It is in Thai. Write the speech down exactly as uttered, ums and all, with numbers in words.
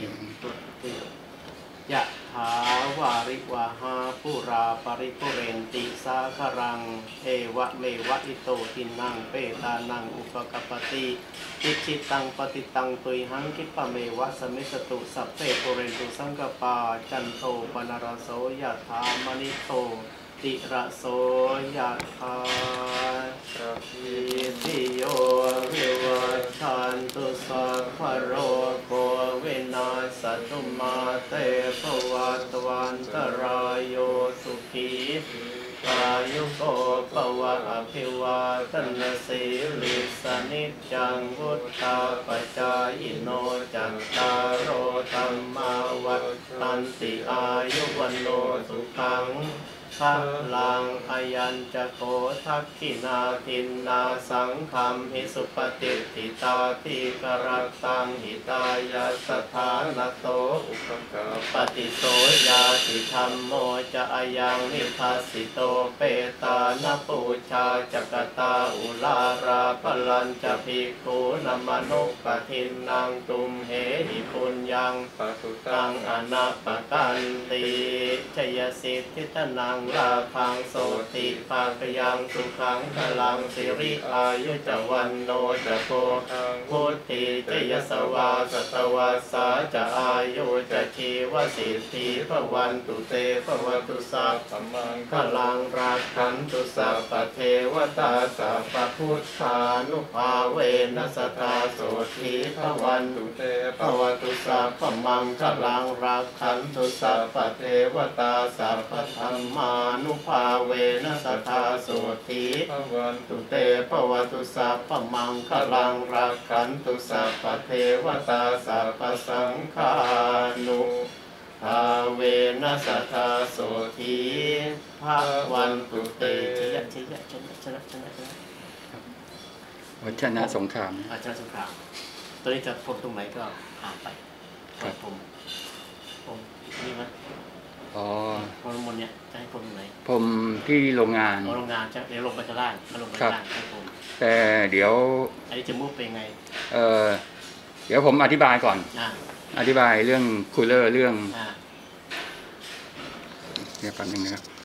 ยงตัวเตียยะถาวาริวาหาปุราปริปุเรนติสาครังเอวะเมวะอิโตทินังเปตานังอุปกปติอิจิตังปฏิตังตุยหังคิปะเมวะสมิสตุสัพเพปุเรนตุสังกปาจันโทปนรโสยะถามณิโตติระโสยะถาสัพพิติโยวิวัชชันตุสัพพะโรโควินาศตุมาเตภวัตวันตรายโยสุขีอายุโกภวะอภิวาทนาสีลิสนิจจังวุฒาปจายโนจัตตารโอธรรมาวัฏตันติอายุวันโนสุขังพลังอายัญจะโกทักขินาทินนาสังคัมหิสุปฏิทิตาทิกรัตตังหิตายาสถานโตอุปกปฏิโสยาติธรรมโมจะอายังนิทัสสิโตเปตานปูชาจักตาอุลาราพลัญจะภิกขุนมนุปทินนางตุมเหหิปุญญังปสุตังอนาปกันติชยสิทธิตนังลาพังโสติภาคยังสุขังพลังสิริอายุจวันโนจะโกพุทธิจยสวาสตวัสสาจะอายุจะชีวสิทธิภวันตุเตภวันตุสัพพมังคลังรักขันตุสัพพเทวตาสัพพพุทธานุภาเวนัสตาโสทีภวันตุเตภวันตุสัพพมังคลังรักขันตุสัพพเทวตาสัพพธรรมานุภาเวนัสตาโสทีภวันตุเตภวันตุสัพพมังคลังรักขันตุสัพพเทวตาสัพพสังฆานุภาเวนัสตาโสทีภวันตุเตชยะชยะชนะชนะชนะชนะวัชนะสงครามอาจารย์สงครามตอนนี้จะพบตรงไหนก็อ่านไปครับผมผมนี่มั้ยอ๋อพรมนเนี่ยจะให้พรมไหนผมที่โรงงานโรงงานจะเดี๋ยวลงไปข้างล่างมาลงไปข้างล่างครับผมแต่เดี๋ยวอันนี้จะมุ่งเป็นไงเออเดี๋ยวผมอธิบายก่อนอธิบายเรื่องคูลเลอร์เรื่องเดี๋ยวแป๊บนึงนะครับ